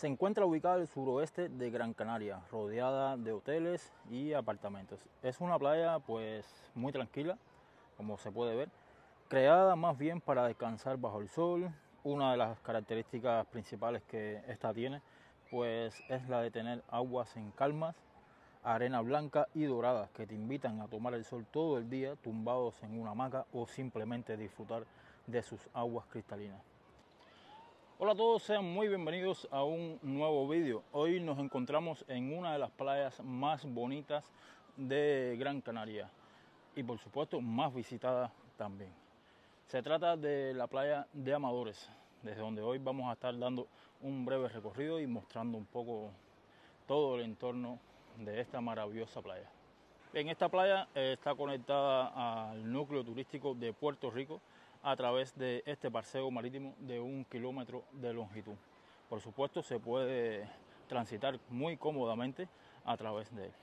Se encuentra ubicada al suroeste de Gran Canaria, rodeada de hoteles y apartamentos. Es una playa pues muy tranquila, como se puede ver, creada más bien para descansar bajo el sol. Una de las características principales que esta tiene pues es la de tener aguas en calmas, arena blanca y dorada que te invitan a tomar el sol todo el día tumbados en una hamaca o simplemente disfrutar de sus aguas cristalinas. Hola a todos, sean muy bienvenidos a un nuevo vídeo. Hoy nos encontramos en una de las playas más bonitas de Gran Canaria y por supuesto más visitada también. Se trata de la playa de Amadores, desde donde hoy vamos a estar dando un breve recorrido y mostrando un poco todo el entorno de esta maravillosa playa. Bien, esta playa está conectada al núcleo turístico de Puerto Rico a través de este paseo marítimo de 1 kilómetro de longitud. Por supuesto, se puede transitar muy cómodamente a través de él.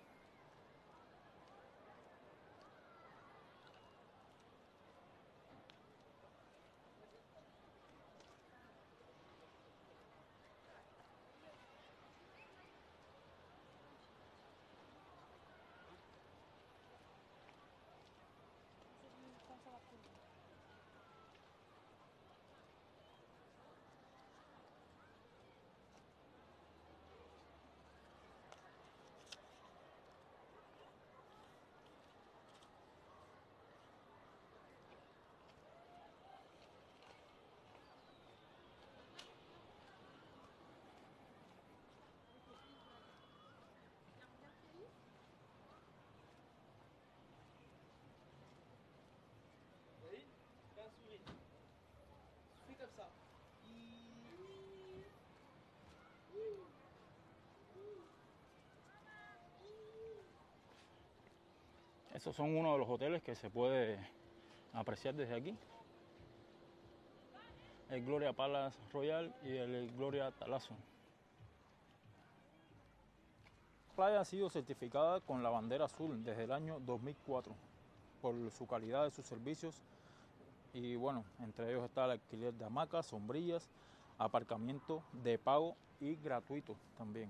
Estos son uno de los hoteles que se puede apreciar desde aquí. El Gloria Palace Royal y el Gloria Talasso. La playa ha sido certificada con la bandera azul desde el año 2004 por su calidad de sus servicios y bueno, entre ellos está el alquiler de hamacas, sombrillas, aparcamiento de pago y gratuito también.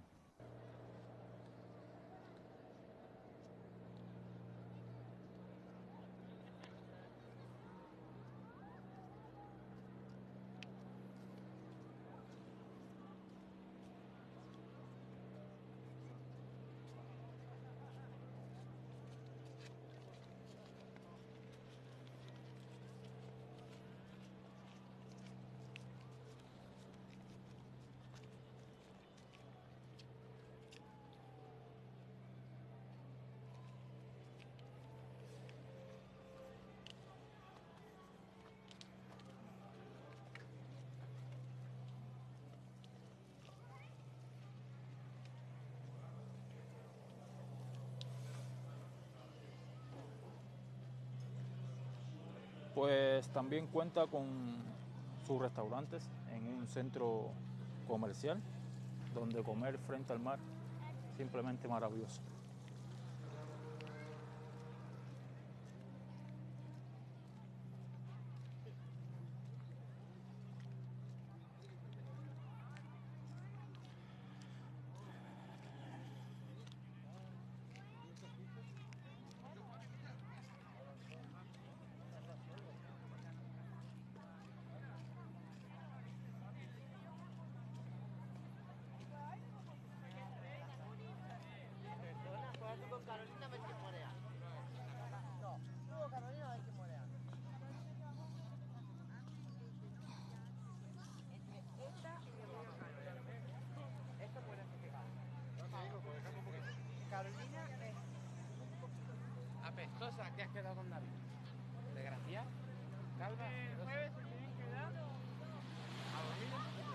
Pues también cuenta con sus restaurantes en un centro comercial donde comer frente al mar simplemente maravilloso. Con Carolina a ver quién morea. No, tú con Carolina a ver quién morea. Esta y mi mamá. Esto puede fijar. Carolina es apestosa que has quedado con David. Desgracia. Calva. Jueves se tienen que dar a dormir.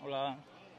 Hola.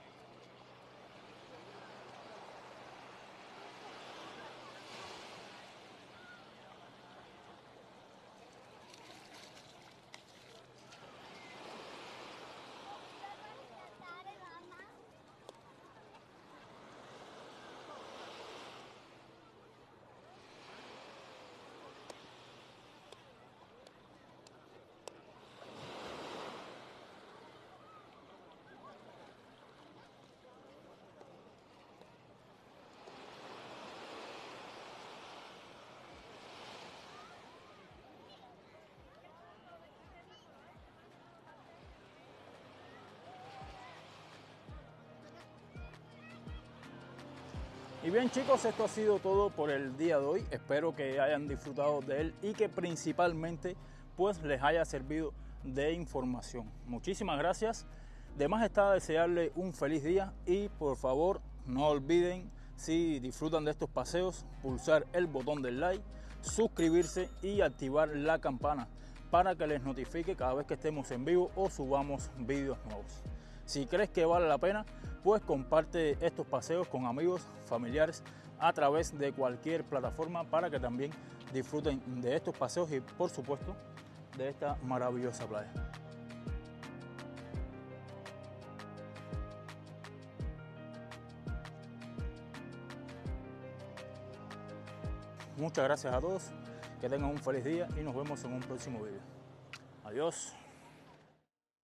Y bien chicos, esto ha sido todo por el día de hoy. Espero que hayan disfrutado de él y que principalmente pues les haya servido de información. Muchísimas gracias. De más está desearle un feliz día y por favor no olviden, si disfrutan de estos paseos, pulsar el botón del like, suscribirse y activar la campana para que les notifique cada vez que estemos en vivo o subamos vídeos nuevos. Si crees que vale la pena, pues comparte estos paseos con amigos, familiares a través de cualquier plataforma para que también disfruten de estos paseos y por supuesto de esta maravillosa playa. Muchas gracias a todos, que tengan un feliz día y nos vemos en un próximo vídeo. Adiós.